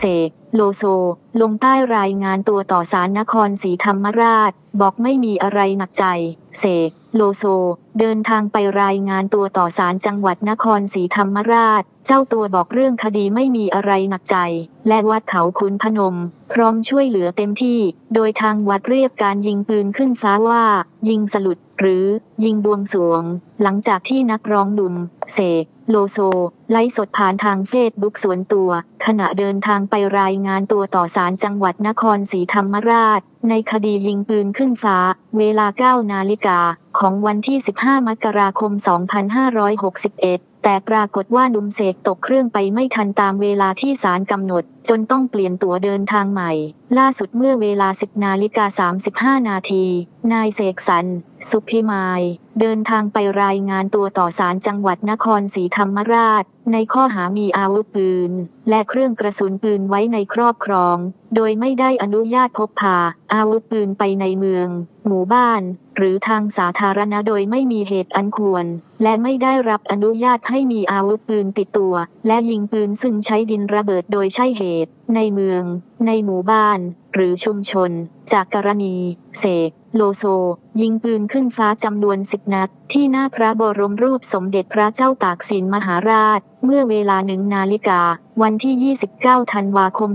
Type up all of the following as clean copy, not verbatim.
กโลโซลงใต้รายงานตัวต่อศาลนครศรีธรรมราชบอกไม่มีอะไรหนักใจเสกโลโซเดินทางไปรายงานตัวต่อศาลจังหวัดนครศรีธรรมราชเจ้าตัวบอกเรื่องคดีไม่มีอะไรหนักใจและวัดเขาขุนพนมพร้อมช่วยเหลือเต็มที่โดยทางวัดเรียกการยิงปืนขึ้นฟ้าว่ายิงสลุดหรือยิงบวงสรวงหลังจากที่นักร้องหนุ่มเสกโลโซไลฟ์สดผ่านทางเฟซบุ๊กส่วนตัวขณะเดินทางไปรายงานตัวต่อศาลจังหวัดนครศรีธรรมราชในคดียิงปืนขึ้นฟ้าเวลา 9 นาฬิกาของวันที่ 15 มกราคม 2561แต่ปรากฏว่าหนุ่มเสกตกเครื่องไปไม่ทันตามเวลาที่ศาลกำหนดจนต้องเปลี่ยนตั๋วเดินทางใหม่ล่าสุดเมื่อเวลา 10:35 นาทีนายเสกสรร สุพิมายเดินทางไปรายงานตัวต่อศาลจังหวัดนครศรีธรรมราชในข้อหามีอาวุธปืนและเครื่องกระสุนปืนไว้ในครอบครองโดยไม่ได้อนุญาตพกพาอาวุธปืนไปในเมืองหมู่บ้านหรือทางสาธารณะโดยไม่มีเหตุอันควรและไม่ได้รับอนุญาตให้มีอาวุธปืนติดตัวและยิงปืนซึ่งใช้ดินระเบิดโดยใช่เหตุในเมืองในหมู่บ้านหรือชุมชนจากกรณีเสกโลโซยิงปืนขึ้นฟ้าจำนวน10 นัดที่หน้าพระบรมรูปสมเด็จพระเจ้าตากสินมหาราชเมื่อเวลา 1 นาฬิกาวันที่ 29 ธันวาคม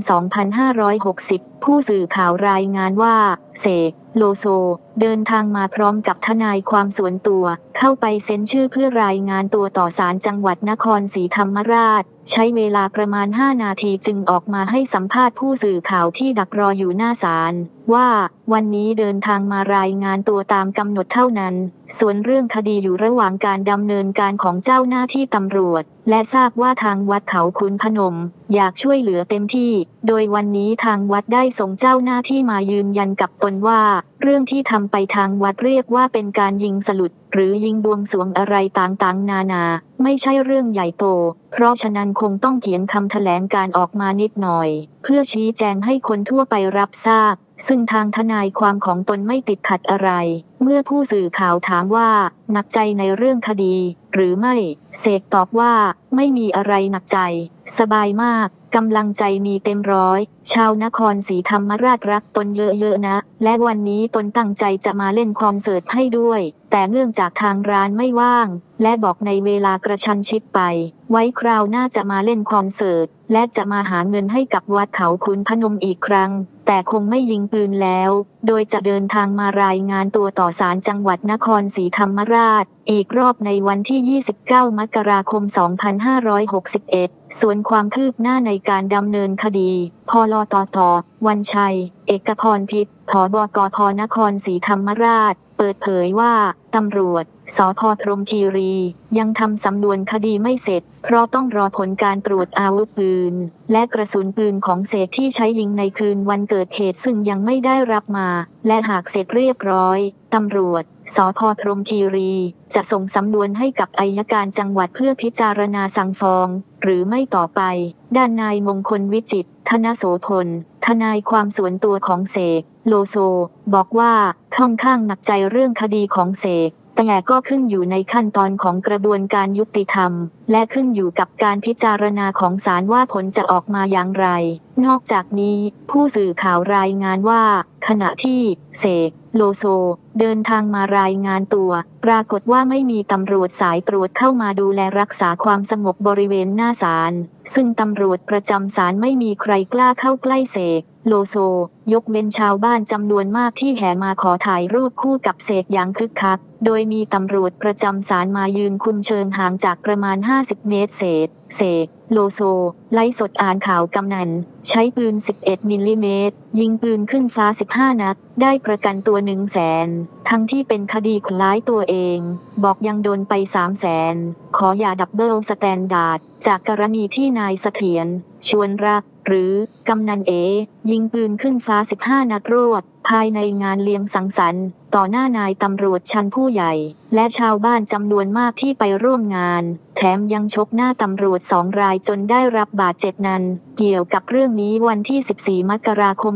2560ผู้สื่อข่าวรายงานว่าเสกโลโซเดินทางมาพร้อมกับทนายความส่วนตัวเข้าไปเซ็นชื่อเพื่อรายงานตัวต่อศาลจังหวัดนครศรีธรรมราชใช้เวลาประมาณ5 นาทีจึงออกมาให้สัมภาษณ์ผู้สื่อข่าวที่ดักรออยู่หน้าศาลว่าวันนี้เดินทางมารายงานตัวตามกำหนดเท่านั้นส่วนเรื่องคดีอยู่ระหว่างการดำเนินการของเจ้าหน้าที่ตำรวจและทราบว่าทางวัดเขาขุนพนมอยากช่วยเหลือเต็มที่โดยวันนี้ทางวัดได้ส่งเจ้าหน้าที่มายืนยันกับตนว่าเรื่องที่ทำไปทางวัดเรียกว่าเป็นการยิงสลุดหรือยิงบวงสรวงอะไรต่างๆนานาไม่ใช่เรื่องใหญ่โตเพราะฉะนั้นคงต้องเขียนคำแถลงการออกมานิดหน่อยเพื่อชี้แจงให้คนทั่วไปรับทราบซึ่งทางทนายความของตนไม่ติดขัดอะไรเมื่อผู้สื่อข่าวถามว่าหนักใจในเรื่องคดีหรือไม่เสกตอบว่าไม่มีอะไรหนักใจสบายมากกำลังใจมีเต็มร้อยชาวนครศรีธรรมราชรักตนเยอะๆนะและวันนี้ตนตั้งใจจะมาเล่นคอนเสิร์ตให้ด้วยแต่เนื่องจากทางร้านไม่ว่างและบอกในเวลากระชั้นชิดไปไว้คราวหน้าจะมาเล่นคอนเสิร์ตและจะมาหาเงินให้กับวัดเขาขุนพนมอีกครั้งแต่คงไม่ยิงปืนแล้วโดยจะเดินทางมารายงานตัวต่อศาลจังหวัดนครศรีธรรมราชอีกรอบในวันที่ 29 มกราคม 2561ส่วนความคืบหน้าในการดำเนินคดีพลตต.วันชัยเอกพรพิษผบกพ.นครศรีธรรมราชเปิดเผยว่าตำรวจสภ.พรหมคีรียังทำสำนวนคดีไม่เสร็จเพราะต้องรอผลการตรวจอาวุธปืนและกระสุนปืนของเสกที่ใช้ยิงในคืนวันเกิดเหตุซึ่งยังไม่ได้รับมาและหากเสร็จเรียบร้อยตำรวจสภ.พรหมคีรีจะส่งสำนวนให้กับอัยการจังหวัดเพื่อพิจารณาสั่งฟ้องหรือไม่ต่อไปด้านนายมงคลวิจิตรธนโสพลทนายความส่วนตัวของเสกโลโซบอกว่าค่อนข้างหนักใจเรื่องคดีของเสกแต่ก็ขึ้นอยู่ในขั้นตอนของกระบวนการยุติธรรมและขึ้นอยู่กับการพิจารณาของศาลว่าผลจะออกมาอย่างไรนอกจากนี้ผู้สื่อข่าวรายงานว่าขณะที่เสกโลโซเดินทางมารายงานตัวปรากฏว่าไม่มีตำรวจสายตรวจเข้ามาดูแลรักษาความสงบบริเวณหน้าศาลซึ่งตำรวจประจำศาลไม่มีใครกล้าเข้าใกล้เสกโลโซยกเว้นชาวบ้านจำนวนมากที่แห่มาขอถ่ายรูปคู่กับเสกอย่างคึกคักโดยมีตำรวจประจำศาลมายืนคุมเชิงห่างจากประมาณ50 เมตรเสกโลโซไลฟ์สดอ่านข่าวกำนันใช้ปืน11 มิลลิเมตรยิงปืนขึ้นฟ้า15 นัดได้ประกันตัว100,000ทั้งที่เป็นคดีคล้ายตัวเองบอกยังโดนไป300,000ขออย่าดับเบิลสแตนดาร์ดจากกรณีที่นายเสถียรชวนรักหรือกำนันเอยิงปืนขึ้นฟ้า15 นัดรวดภายในงานเลี้ยงสังสรรค์ต่อหน้านายตำรวจชั้นผู้ใหญ่และชาวบ้านจำนวนมากที่ไปร่วมงานแถมยังชกหน้าตำรวจ2 รายจนได้รับบาดเจ็บนั้นเกี่ยวกับเรื่องนี้วันที่ 14 มกราคม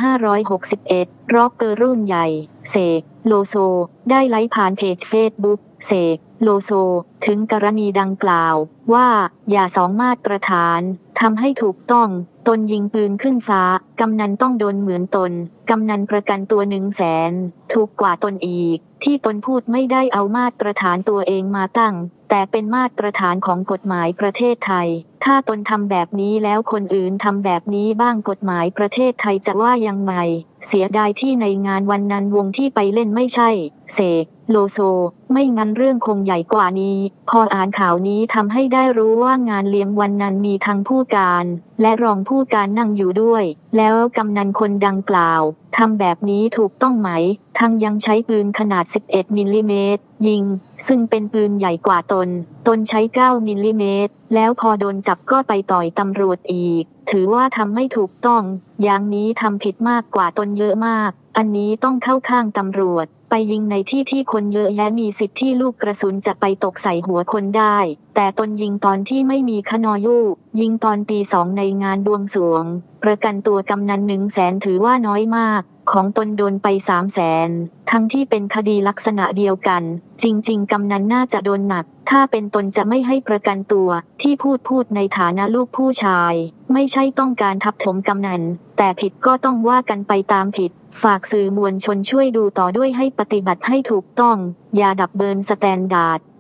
2561ร็อกเกอร์รุ่นใหญ่เสกโลโซได้ไลฟ์ผ่านเพจเฟซบุ๊กเสกโลโซถึงกรณีดังกล่าวว่าอย่าสองมาตรฐานทำให้ถูกต้องตนยิงปืนขึ้นฟ้ากำนันต้องโดนเหมือนตนกำนันประกันตัว100,000ถูกกว่าตนอีกที่ตนพูดไม่ได้เอามาตรฐานตัวเองมาตั้งแต่เป็นมาตรฐานของกฎหมายประเทศไทยถ้าตนทำแบบนี้แล้วคนอื่นทำแบบนี้บ้างกฎหมายประเทศไทยจะว่ายังไงเสียดายที่ในงานวันนั้นวงที่ไปเล่นไม่ใช่เสกโลโซไม่งั้นเรื่องคงใหญ่กว่านี้พออ่านข่าวนี้ทำให้ได้รู้ว่างานเลี้ยงวันนั้นมีทั้งผู้การและรองผู้การนั่งอยู่ด้วยแล้วกำนันคนดังกล่าวทำแบบนี้ถูกต้องไหมทั้งยังใช้ปืนขนาด11มิลลิเมตรยิงซึ่งเป็นปืนใหญ่กว่าตนใช้9มิลลิเมตรแล้วพอโดนจับก็ไปต่อยตำรวจอีกถือว่าทำไม่ถูกต้องอย่างนี้ทำผิดมากกว่าตนเยอะมากอันนี้ต้องเข้าข้างตำรวจไปยิงในที่ที่คนเยอะและมีสิทธิ์ที่ลูกกระสุนจะไปตกใส่หัวคนได้แต่ตนยิงตอนที่ไม่มีคนยุยิงตอนตี2ในงานบวงสรวงประกันตัวกำนัน100,000ถือว่าน้อยมากของตนโดนไป300,000ทั้งที่เป็นคดีลักษณะเดียวกันจริงๆกำนันน่าจะโดนหนักถ้าเป็นตนจะไม่ให้ประกันตัวที่พูดในฐานะลูกผู้ชายไม่ใช่ต้องการทับถมกำนันแต่ผิดก็ต้องว่ากันไปตามผิดฝากสื่อมวลชนช่วยดูต่อด้วยให้ปฏิบัติให้ถูกต้องอย่าดับเบิลสแตนดาร์ด